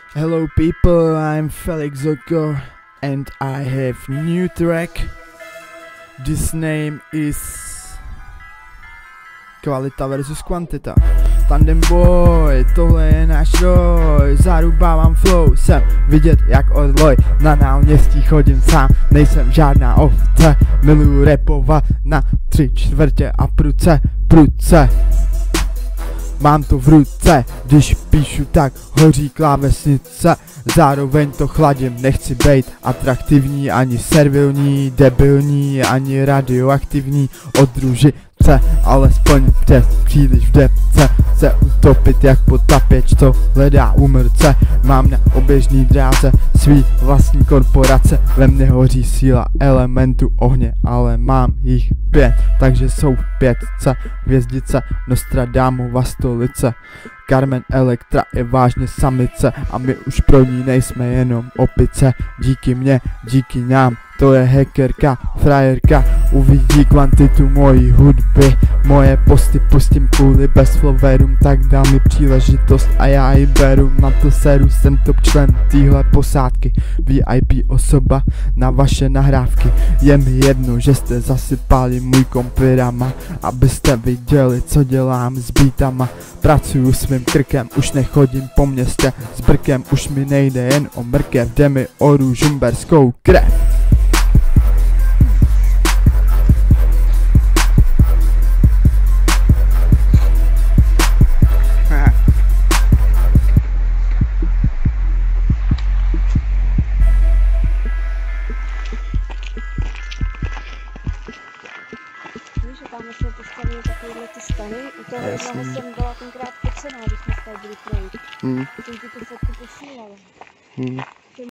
Hello people, I'm Felix Zotko and I have new track. This name is Kvalita versus Kvantita. Tandem boy, tohle je náš roj, zarubávám flow, jsem vidět jak odloj, na náměstí chodím sám, nejsem žádná ovce, miluju rapovat na 3/4 a pruce. Mám to v ruce, když píšu tak hoří klávesnice. Zároveň to chladím, nechci bejt atraktivní, ani servilní, debilní, ani radioaktivní. Od družice, alespoň příliš v depce. Se utopit jak potapěč, co hledá úmrce. Mám na oběžný dráze svý vlastní korporace. Ve mně hoří síla elementu ohně, ale mám jich 5, takže jsou v 5. Hvězdice, Nostradamova stolice. Carmen Electra je vážně samice a my už pro ní nejsme jenom opice. Díky mně, díky nám, to je hackerka, frajerka. Uvidí kvantitu mojí hudby, moje posty pustím kvůli bezflowerům. Tak dá mi příležitost a já ji beru, na to seru, jsem top člen téhle posádky. VIP osoba na vaše nahrávky. Je mi jedno, že jste zasypali můj kompirama, abyste viděli, co dělám s beatama. Pracuju svým krkem, už nechodím po městě s brkem. Už mi nejde jen o mrkev, jde mi o ružumberskou krev. Víš, že tam jsme postavili takovýhle ty stany, u toho jednoho jsem byla tenkrát podcená, když jsme tady byli projít. Jsem ti tu fotku posílala.